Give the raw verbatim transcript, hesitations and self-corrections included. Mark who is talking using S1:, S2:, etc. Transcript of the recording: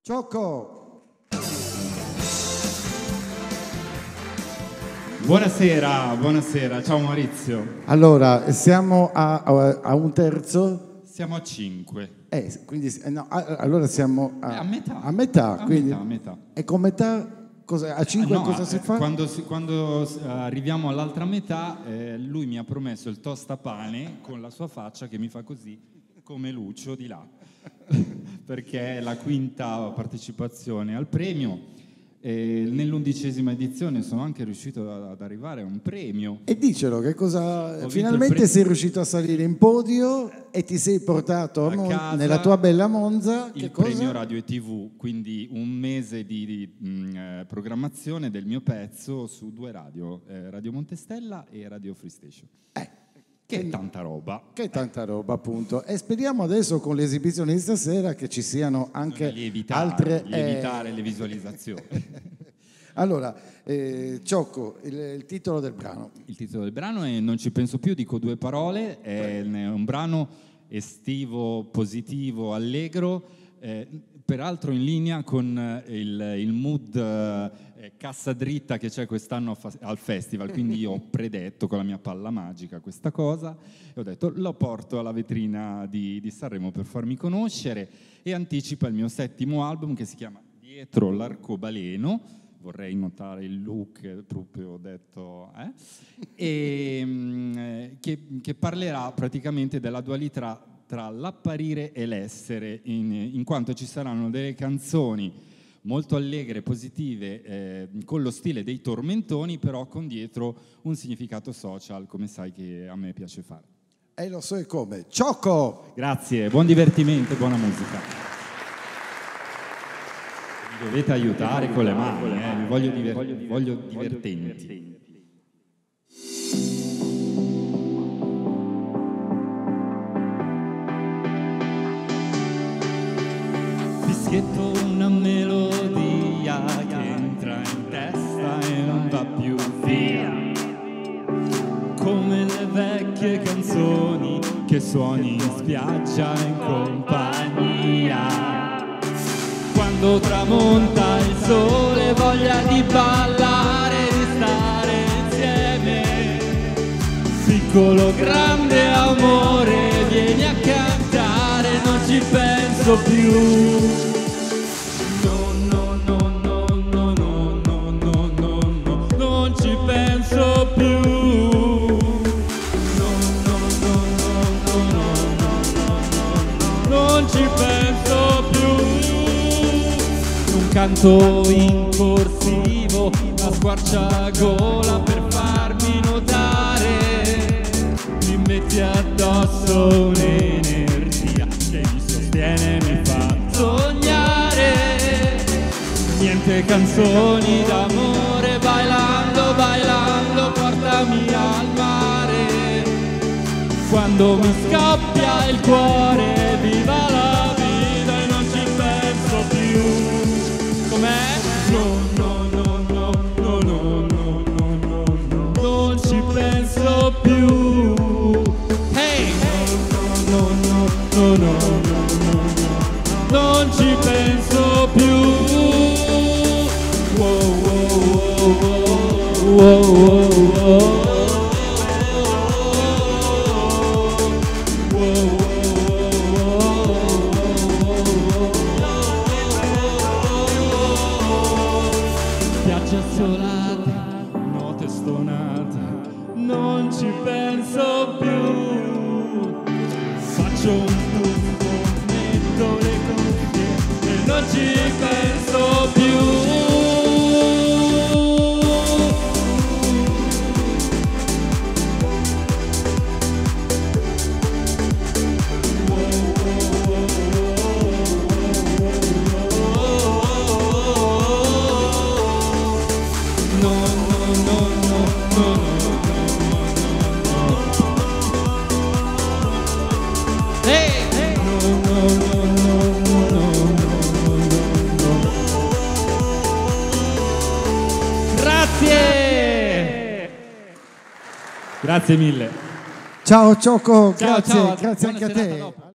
S1: Ciocco!
S2: Buonasera, buonasera, ciao Maurizio.
S1: Allora, siamo a, a, a un terzo?
S2: Siamo a cinque.
S1: Eh, quindi, no, a, allora siamo a,
S2: Eh, a metà.
S1: A metà,
S2: A
S1: quindi,
S2: metà, a metà.
S1: E con metà, cosa, a cinque
S2: No,
S1: cosa si
S2: eh,
S1: fa?
S2: Quando, si- quando s- arriviamo all'altra metà, eh, lui mi ha promesso il tostapane con la sua faccia che mi fa così, come Lucio di là, perché è la quinta partecipazione al premio. E nell'undicesima edizione sono anche riuscito ad ad arrivare a un premio.
S1: E dicelo, che cosa...
S2: vinto
S1: Finalmente
S2: il pre-
S1: sei riuscito a salire in podio e ti sei portato a
S2: A
S1: Mon-
S2: casa
S1: nella tua bella Monza.
S2: il
S1: Che cosa?
S2: premio Radio e tivù, quindi un mese di, di, mh, eh, programmazione del mio pezzo su due radio, eh, Radio Montestella e Radio Free Station.
S1: Eh,
S2: Che è tanta roba.
S1: Che tanta roba, appunto. E speriamo adesso con l'esibizione di stasera che ci siano anche
S2: lievitare,
S1: altre... eh,
S2: lievitare le visualizzazioni.
S1: Allora, eh, Ciocco, il, il titolo del brano.
S2: Il titolo del brano è Non ci penso più, dico due parole, è un brano estivo, positivo, allegro, eh, peraltro in linea con eh, il, il mood eh, cassa dritta che c'è quest'anno fa- al festival, quindi io ho predetto con la mia palla magica questa cosa e ho detto lo porto alla vetrina di, di Sanremo per farmi conoscere e anticipa il mio settimo album che si chiama Dietro l'arcobaleno. Vorrei notare il look proprio detto, eh? e, mh, che, che parlerà praticamente della dualità tra l'apparire e l'essere, in, in quanto ci saranno delle canzoni molto allegre, positive, eh, con lo stile dei tormentoni, però con dietro un significato social, come sai che a me piace fare.
S1: E lo so e come. Ciocco!
S2: Grazie, buon divertimento e buona musica. Mi dovete aiutare con le mani, eh? Mi voglio, diver- voglio divertenti. Fischietto una melodia che entra in testa e non va più via, come le vecchie canzoni che suoni in spiaggia in compagnia. Quando tramonta il sole, voglia di ballare, di stare insieme. Piccolo grande amore, vieni a cantare, non ci penso più. No, no, no, no, no, no, no, no, no, no, non ci penso più. No, no, no, no, no, no, no, no, non ci penso più. Un canto in corsivo, la squarciagola per farmi notare. Mi metti addosso un'energia che mi sostiene e mi fa sognare. Niente canzoni d'amore, bailando, bailando, portami al mare. Quando mi scoppia il cuore, viva la vita e non ci penso più. Com'è? No, no, no, no, no, no, no, no, no, no, non ci penso più. Hey! No, no, no, no, no, no, no, no, non ci penso più. Wow, wow, wow, wow, wow, wow. Spiaggia assolata, note stonate, non ci penso più. Faccio un tuffo, metto le cuffie e non ci penso più. Grazie! Grazie mille.
S1: Ciao Ciocco,
S2: Ciao,
S1: grazie,
S2: ciao,
S1: grazie
S2: buona
S1: anche a
S2: serata
S1: te.
S2: dopo.